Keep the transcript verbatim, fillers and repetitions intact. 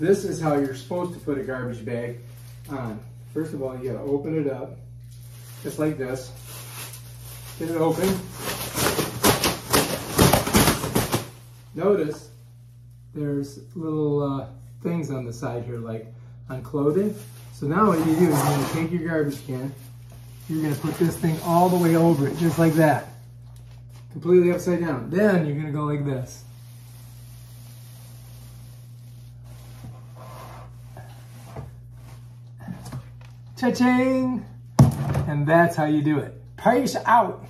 this is how you're supposed to put a garbage bag on. First of all, you gotta open it up, just like this. Get it open. Notice there's little uh, things on the side here, like unclothing. So now what you do is you're gonna take your garbage can, you're gonna put this thing all the way over it, just like that. Completely upside down. Then you're gonna go like this. Cha-ching! And that's how you do it. Peace out.